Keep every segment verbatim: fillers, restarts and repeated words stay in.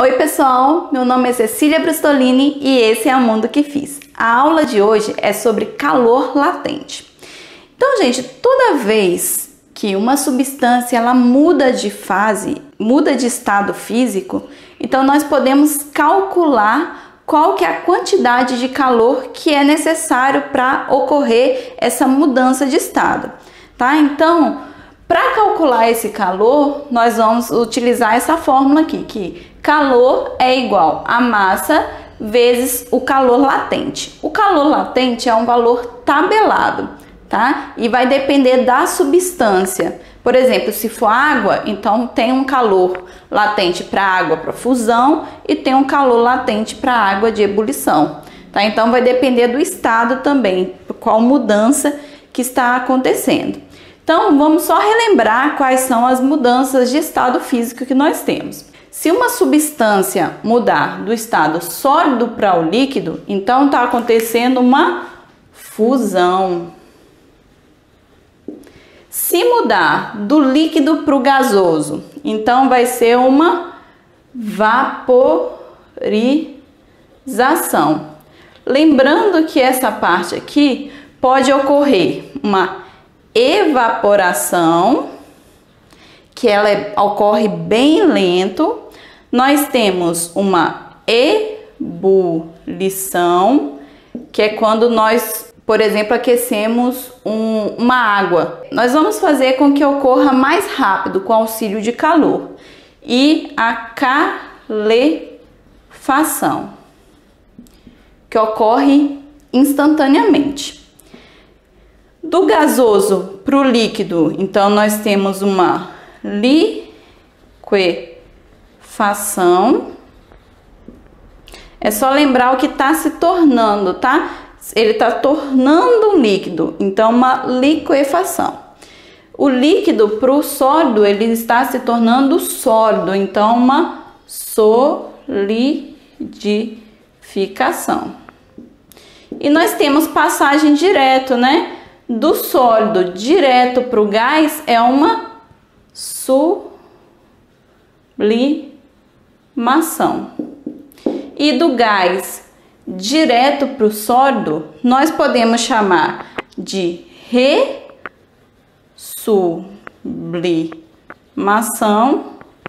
Oi pessoal, meu nome é Cecília Brustolini e esse é o Mundo que Fiz. A aula de hoje é sobre calor latente. Então, gente, toda vez que uma substância ela muda de fase, muda de estado físico, então nós podemos calcular qual que é a quantidade de calor que é necessário para ocorrer essa mudança de estado, tá? Então, para calcular esse calor, nós vamos utilizar essa fórmula aqui, que calor é igual a massa vezes o calor latente. O calor latente é um valor tabelado, tá? E vai depender da substância. Por exemplo, se for água, então tem um calor latente para água para fusão e tem um calor latente para água de ebulição, tá? Então vai depender do estado também, qual mudança que está acontecendo. Então, vamos só relembrar quais são as mudanças de estado físico que nós temos. Se uma substância mudar do estado sólido para o líquido, então está acontecendo uma fusão. Se mudar do líquido para o gasoso, então vai ser uma vaporização. Lembrando que essa parte aqui pode ocorrer uma evaporação, que ela é, ocorre bem lento. Nós temos uma ebulição, que é quando nós, por exemplo, aquecemos um, uma água. Nós vamos fazer com que ocorra mais rápido com auxílio de calor. E a calefação, que ocorre instantaneamente. Do gasoso para o líquido, então nós temos uma liquefação. É só lembrar o que está se tornando, tá? Ele está tornando um líquido, então uma liquefação. O líquido para o sólido, ele está se tornando sólido, então uma solidificação. E nós temos passagem direto, né? Do sólido direto para o gás é uma sublimação. E do gás direto para o sólido, nós podemos chamar de ressublimação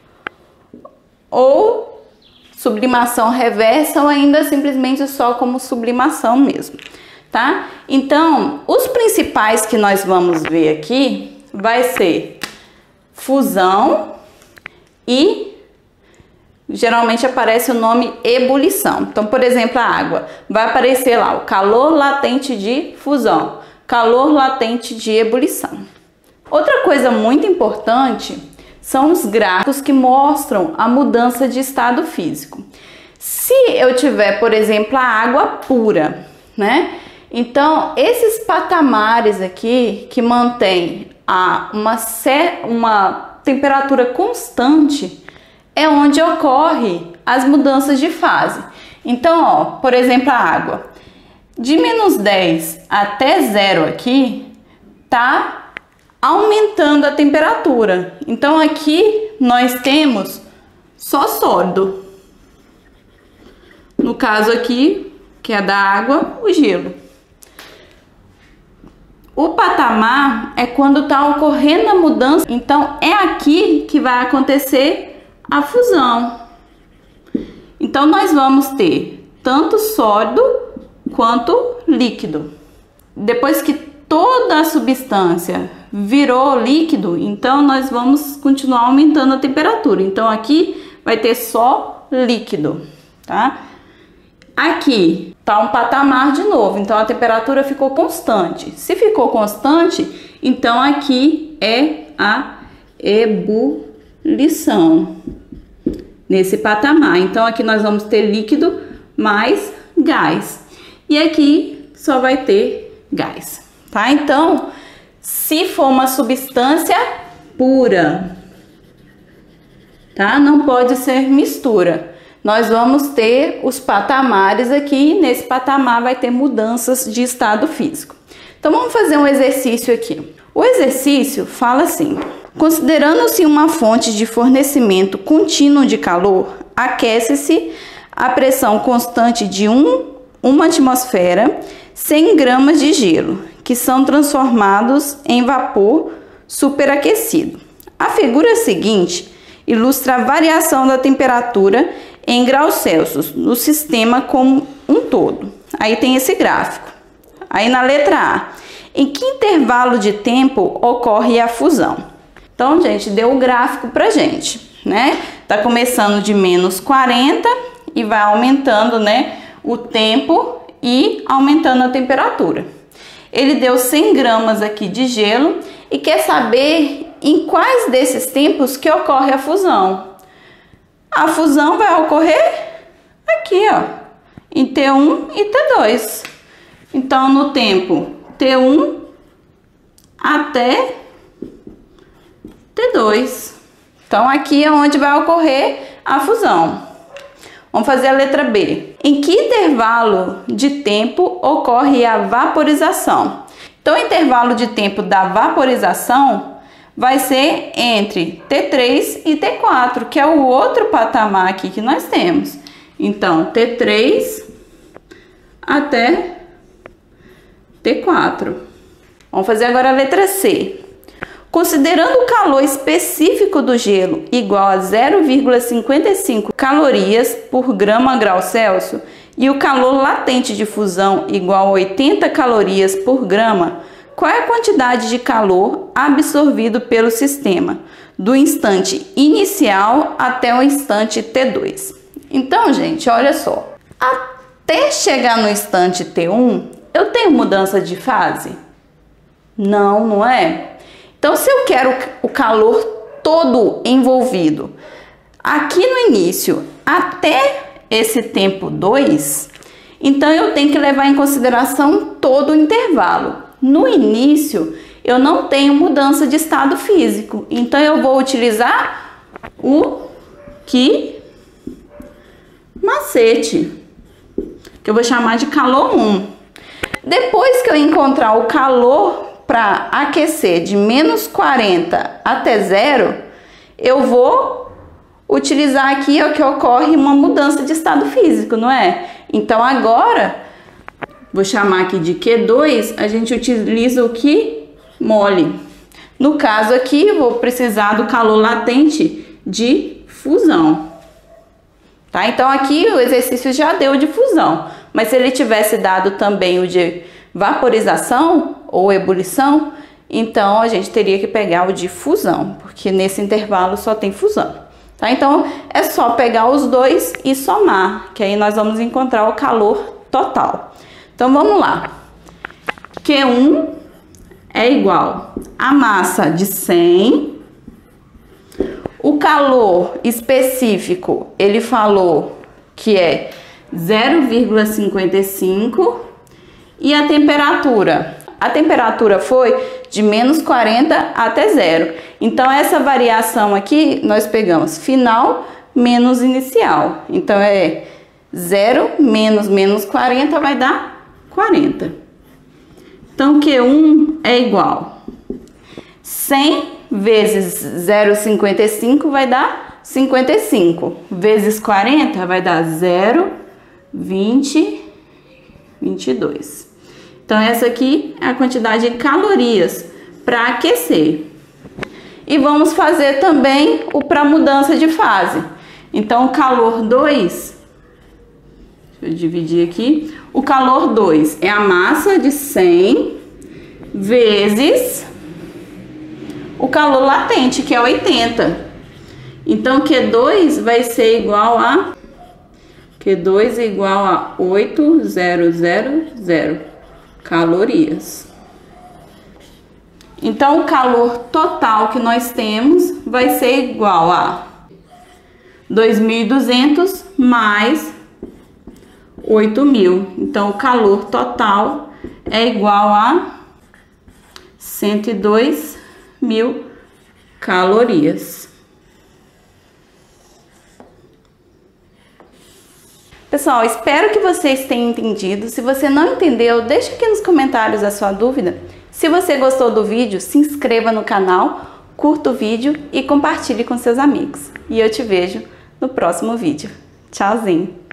ou sublimação reversa, ou ainda simplesmente só como sublimação mesmo. Tá? Então, os principais que nós vamos ver aqui vai ser fusão e geralmente aparece o nome ebulição. Então, por exemplo, a água vai aparecer lá o calor latente de fusão, calor latente de ebulição. Outra coisa muito importante são os gráficos que mostram a mudança de estado físico. Se eu tiver, por exemplo, a água pura, né? Então, esses patamares aqui que mantém a uma, uma temperatura constante é onde ocorre as mudanças de fase. Então, ó, por exemplo, a água de menos dez até zero aqui tá aumentando a temperatura. Então, aqui nós temos só sólido. No caso aqui, que é da água, o gelo. O patamar é quando está ocorrendo a mudança, então é aqui que vai acontecer a fusão. Então nós vamos ter tanto sólido quanto líquido. Depois que toda a substância virou líquido, então nós vamos continuar aumentando a temperatura. Então aqui vai ter só líquido, tá? Aqui tá um patamar de novo, então a temperatura ficou constante. Se ficou constante, então aqui é a ebulição, nesse patamar. Então aqui nós vamos ter líquido mais gás. E aqui só vai ter gás, tá? Então, se for uma substância pura, tá? Não pode ser mistura. Nós vamos ter os patamares aqui, e nesse patamar vai ter mudanças de estado físico. Então vamos fazer um exercício aqui. O exercício fala assim: considerando-se uma fonte de fornecimento contínuo de calor, aquece-se a pressão constante de um, uma atmosfera, cem gramas de gelo, que são transformados em vapor superaquecido. A figura seguinte ilustra a variação da temperatura em graus Celsius no sistema como um todo. Aí tem esse gráfico. Aí na letra A, em que intervalo de tempo ocorre a fusão? Então, gente, deu o gráfico pra gente, né? Tá começando de menos quarenta e vai aumentando, né, o tempo e aumentando a temperatura. Ele deu cem gramas aqui de gelo e quer saber em quais desses tempos que ocorre a fusão. A fusão vai ocorrer aqui, ó, em T um e T dois. Então, no tempo T um até T dois. Então, aqui é onde vai ocorrer a fusão. Vamos fazer a letra B. Em que intervalo de tempo ocorre a vaporização? Então, o intervalo de tempo da vaporização vai ser entre T três e T quatro, que é o outro patamar aqui que nós temos. Então, T três até T quatro. Vamos fazer agora a letra C. Considerando o calor específico do gelo igual a zero vírgula cinquenta e cinco calorias por grama grau Celsius e o calor latente de fusão igual a oitenta calorias por grama, qual é a quantidade de calor absorvido pelo sistema do instante inicial até o instante T dois? Então, gente, olha só. Até chegar no instante T um, eu tenho mudança de fase? Não, não é? Então, se eu quero o calor todo envolvido aqui no início até esse tempo dois, então eu tenho que levar em consideração todo o intervalo. No início, eu não tenho mudança de estado físico, então eu vou utilizar o que macete, que eu vou chamar de calor um. Depois que eu encontrar o calor para aquecer de menos quarenta até zero, eu vou utilizar aqui ó, que ocorre uma mudança de estado físico, não é? Então agora, vou chamar aqui de Q dois, a gente utiliza o que mole. No caso aqui, eu vou precisar do calor latente de fusão. Tá? Então aqui o exercício já deu de fusão, mas se ele tivesse dado também o de vaporização ou ebulição, então a gente teria que pegar o de fusão, porque nesse intervalo só tem fusão. Tá? Então é só pegar os dois e somar, que aí nós vamos encontrar o calor total. Então vamos lá. Q um é igual a massa de cem. O calor específico, ele falou que é zero vírgula cinquenta e cinco. E a temperatura? A temperatura foi de menos quarenta até zero. Então, essa variação aqui, nós pegamos final menos inicial. Então, é zero menos menos quarenta vai dar quarenta. Então, Q um é igual cem vezes zero vírgula cinquenta e cinco vai dar cinquenta e cinco. Vezes quarenta vai dar zero vírgula vinte, vinte e dois. Então, essa aqui é a quantidade de calorias para aquecer. E vamos fazer também o para mudança de fase. Então, o calor dois, deixa eu dividir aqui. O calor dois é a massa de cem vezes o calor latente, que é oitenta. Então, Q dois vai ser igual a... Q dois é igual a oito mil calorias. Então, o calor total que nós temos vai ser igual a dois mil e duzentos mais oito mil. Então, o calor total é igual a cento e dois mil calorias. Pessoal, espero que vocês tenham entendido. Se você não entendeu, deixa aqui nos comentários a sua dúvida. Se você gostou do vídeo, se inscreva no canal, curta o vídeo e compartilhe com seus amigos. E eu te vejo no próximo vídeo. Tchauzinho!